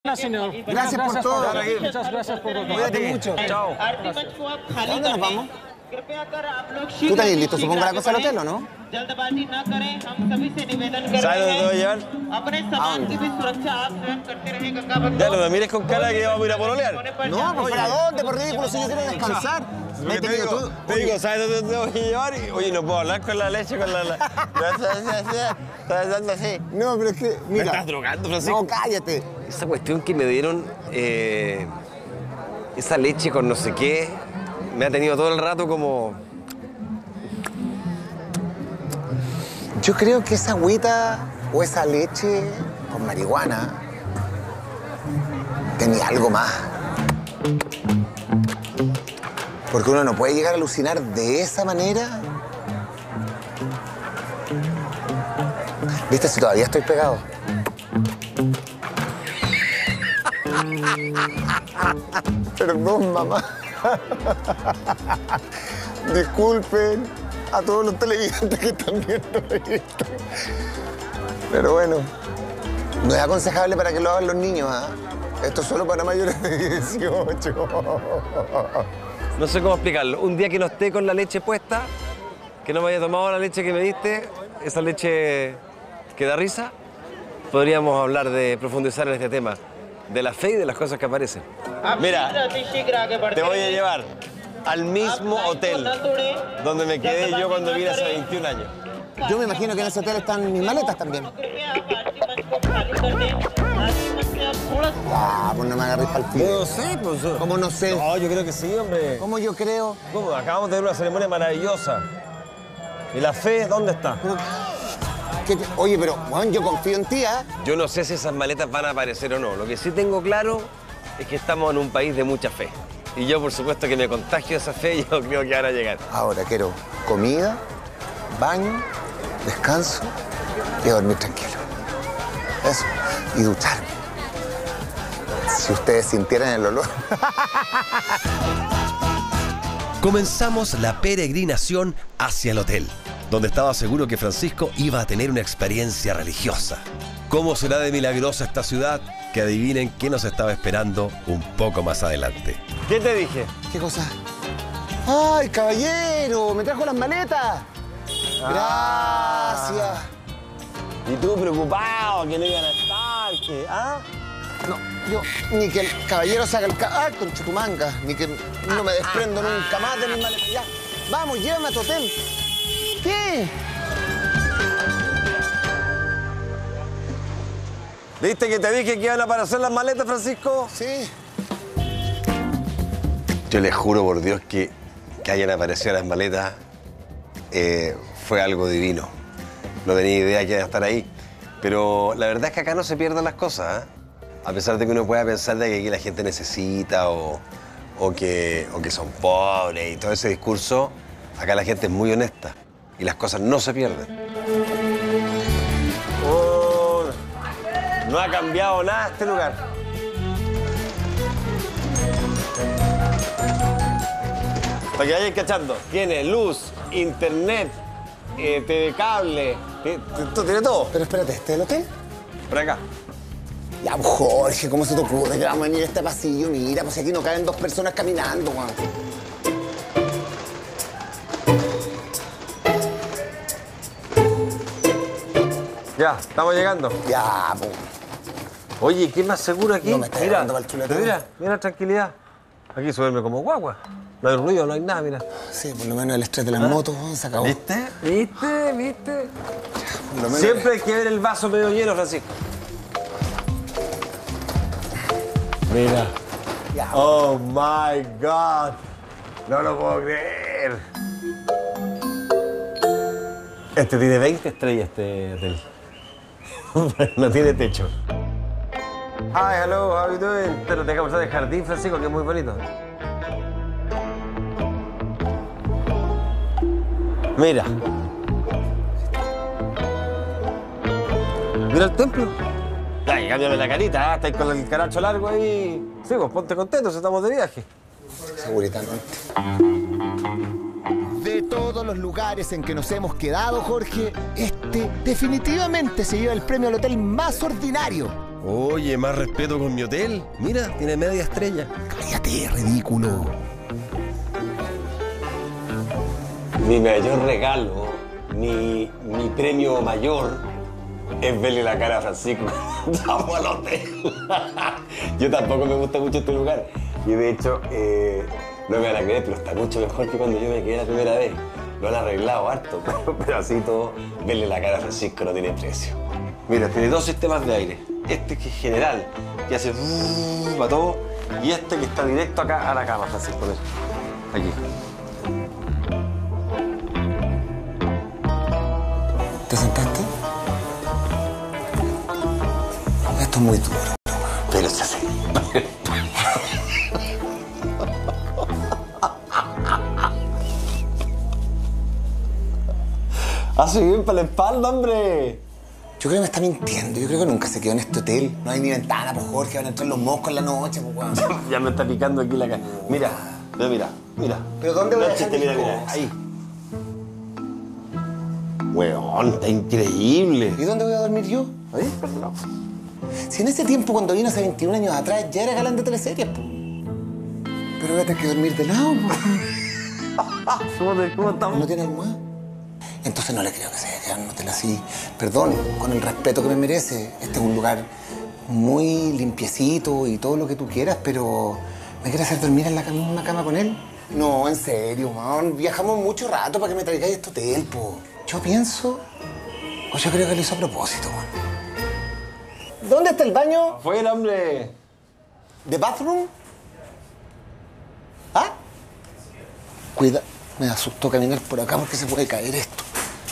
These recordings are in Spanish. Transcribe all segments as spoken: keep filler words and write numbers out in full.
Señor. Gracias, gracias por todo. Por, muchas gracias por todo. Cuídate mucho. Chao. ¿A dónde nos vamos? ¿Tú estás listo, supongo, para la cosa del hotel, ¿o no? ¿Sabes dónde te voy a llevar? Ya no me mires con cara que vamos a ir a pololear. No, pues ¿para dónde? Por ridículo, si yo quiero descansar. Te digo, te digo, ¿sabes dónde te voy a llevar? Y, oye, no puedo hablar con la leche, con la... la... Estás dando así. No, pero es que, mira. ¿Me estás drogando, Francisco? No, cállate. Esa cuestión que me dieron, eh, esa leche con no sé qué, me ha tenido todo el rato como... Yo creo que esa agüita o esa leche con marihuana tenía algo más. Porque uno no puede llegar a alucinar de esa manera. ¿Viste si todavía estoy pegado? Perdón, mamá. Disculpen a todos los televidentes que están viendo esto. Pero bueno, no es aconsejable para que lo hagan los niños, ¿ah? ¿eh? Esto es solo para mayores de dieciocho. No sé cómo explicarlo. Un día que no esté con la leche puesta, que no me haya tomado la leche que me diste, esa leche que da risa, podríamos hablar de profundizar en este tema, de la fe y de las cosas que aparecen. Mira, te voy a llevar al mismo hotel donde me quedé yo cuando vine hace veintiún años. Yo me imagino que en ese hotel están mis maletas también. Ah, pues no me agarréis para el pie. No sé, pues. ¿Cómo no sé? No, yo creo que sí, hombre. ¿Cómo yo creo? ¿Cómo? Acabamos de ver una ceremonia maravillosa. ¿Y la fe dónde está? Pero, ¿qué te... Oye, pero, Juan, yo confío en ti, ¿ah? ¿eh? Yo no sé si esas maletas van a aparecer o no. Lo que sí tengo claro es que estamos en un país de mucha fe. Y yo, por supuesto, que me contagio de esa fe y yo creo que van a llegar. Ahora quiero comida, baño, descanso y dormir tranquilo. Eso. Y ducharme. Si ustedes sintieran el olor. Comenzamos la peregrinación hacia el hotel, donde estaba seguro que Francisco iba a tener una experiencia religiosa. ¿Cómo será de milagrosa esta ciudad? Que adivinen qué nos estaba esperando un poco más adelante. ¿Qué te dije? ¿Qué cosa? ¡Ay, caballero! ¡Me trajo las maletas! Ah. ¡Gracias! Y tú preocupado, que no iban a estar, que... ¿Ah? No, yo ni que el caballero saque el... Ca... ¡Ay, concha tu manga! Ni que no me desprendo nunca más de mis maletas. Ya, vamos, llévame a tu hotel. ¿Qué? ¿Viste que te dije que iban a aparecer las maletas, Francisco? Sí. Yo les juro por Dios que, que hayan aparecido las maletas eh, fue algo divino. No tenía idea que iban a estar ahí. Pero la verdad es que acá no se pierden las cosas, ¿eh? A pesar de que uno pueda pensar de que aquí la gente necesita o, o, que, o que son pobres y todo ese discurso, acá la gente es muy honesta y las cosas no se pierden. Oh, no ha cambiado nada este lugar. Para que vayan cachando, tiene luz, internet, eh, T V cable, esto tiene todo. Pero espérate, ¿este es el hotel? Por acá. Ya, Jorge, ¿cómo se te ocurre que vamos a venir a este pasillo? Mira, pues aquí no caben dos personas caminando, Juan. Ya, estamos llegando. Ya, pues. Oye, ¿qué más seguro aquí? No me estás mira, llevando para el chuletón. mira, mira la tranquilidad. Aquí se duerme como guagua. No hay ruido, no hay nada, mira. Sí, por lo menos el estrés de las ¿Ah? motos, se acabó. ¿Viste? ¿Viste? ¿Viste? Ya, por lo menos... Siempre hay que ver el vaso medio lleno, Francisco. Mira. Ya, Oh, my God. No lo puedo creer. Este tiene veinte estrellas, este hotel. No tiene techo. Hi, hello, how you doing? Te lo dejamos pasar del jardín, Francisco, que es muy bonito. Mira. Mira el templo. Ay, cámbiame la carita, ¿eh? Estáis con el caracho largo ahí. Sí, pues ponte contento, si estamos de viaje. Seguritamente. De todos los lugares en que nos hemos quedado, Jorge, este definitivamente se lleva el premio al hotel más ordinario. Oye, más respeto con mi hotel. Mira, tiene media estrella. Cállate, ridículo. Mi mayor regalo, mi, mi premio mayor es verle la cara a Francisco cuando vamos al hotel. Yo tampoco me gusta mucho este lugar. Y de hecho, eh, no me van a creer, pero está mucho mejor que cuando yo me quedé la primera vez. Lo han arreglado harto, pero, pero así todo, verle la cara a Francisco no tiene precio. Mira, tiene dos sistemas de aire. Este que es general, que hace para todo, y este que está directo acá a la cama, Francisco. Aquí. ¿Te sentaste? Esto es muy duro. Pero se hace. Hace bien para la espalda, hombre. Yo creo que me está mintiendo. Yo creo que nunca se quedó en este hotel. No hay ni ventana, pues, Jorge. Van a entrar los moscos en la noche, pues, weón. Ya me está picando aquí la cara. Mira, mira, mira, mira. ¿Pero dónde voy a No, dejar chiste, mis mira, mira, cosas? ahí. Weón, está increíble. ¿Y dónde voy a dormir yo? ¿Ahí? Si en ese tiempo, cuando vino hace veintiún años atrás, ya era galán de teleseries, pues. Pero voy a tener que dormir de lado, pues. ¿Cómo, te, ¿Cómo estamos? ¿No tiene almohada? Entonces no le creo que se haya quedado en un hotel así. Perdón, con el respeto que me merece. Este es un lugar muy limpiecito y todo lo que tú quieras, pero ¿me quieres hacer dormir en la cama, en una cama con él? No, en serio, man. Viajamos mucho rato para que me traigáis a este hotel, po. Yo pienso... O yo creo que lo hizo a propósito, man. ¿Dónde está el baño? Afuera, hombre. ¿The bathroom? ¿Ah? Cuida, me asustó caminar por acá porque se puede caer esto.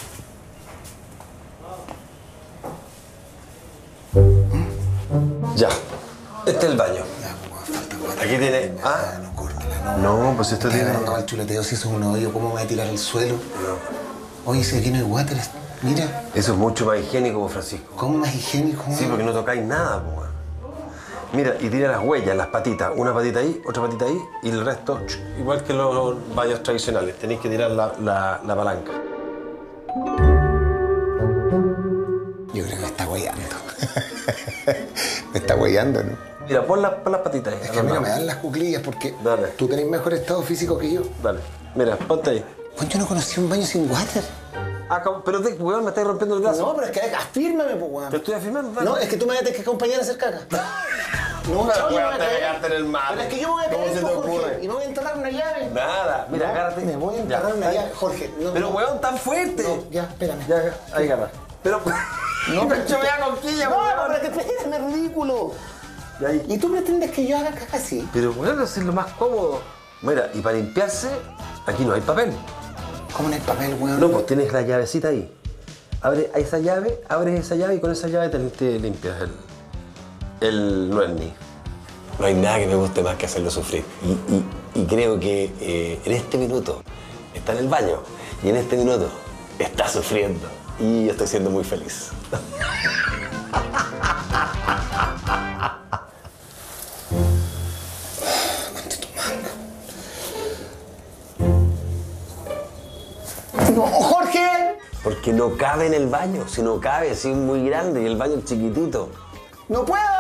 Ya. Este es el baño. Ya, pues, falta guata. Aquí tiene... Ah, Ah, no, córtala, no. no, pues esto Estoy tiene... agarrando al chuleteo, si eso es un hoyo, ¿cómo me voy a tirar al suelo? No. Oye, si aquí no hay water, mira, Eso es mucho más higiénico, Francisco. ¿cómo más higiénico? Sí, porque no tocáis nada, pues. Mira, y tiene las huellas, las patitas. Una patita ahí, otra patita ahí, y el resto, igual que los baños tradicionales. Tenéis que tirar la, la, la palanca. Yo creo que me está guayando. Me está guayando, ¿no? Mira, pon, la, pon las patitas ahí. Es que a mí no me dan las cuclillas porque Dale. tú tenés mejor estado físico que yo. Dale, mira, ponte ahí. Pues yo no conocí un baño sin water. Ah, cab- pero, te, weón, me estás rompiendo el brazo. No, pero es que afírmame, pues, weón. Te estoy afirmando, dale. No, es que tú me vas a tener que acompañar a hacer caca. No, Pero, chao, yo me voy weón, a te caer. cagaste en el mar. Pero es que yo me voy a ¿Cómo caer, se te pues, Jorge, ocurre? y me voy a enterrar una llave. Nada, mira, No, agárrate. Me voy a Ya, enterrar una ahí. llave, Jorge. No, Pero, no. weón, tan fuerte. No, ya, espérame. Ya, ya, ahí agarra. Pero, No, pero yo me da conquilla, No, weón. pero que espérame, ridículo. Y ahí. ¿Y tú pretendes que yo haga caca así? Pero, weón, eso es lo más cómodo. Mira, y para limpiarse, aquí no hay papel. ¿Cómo no hay papel, weón? No, pues tienes la llavecita ahí. Abre esa llave, abres esa llave y con esa llave te, te limpias el, el nuerni. No hay nada que me guste más que hacerlo sufrir. Y, y, y creo que eh, en este minuto está en el baño y en este minuto está sufriendo. Y yo estoy siendo muy feliz. ¡No, Jorge! Porque no cabe en el baño. Si no cabe, si es muy grande y el baño es chiquitito. ¡No puedo!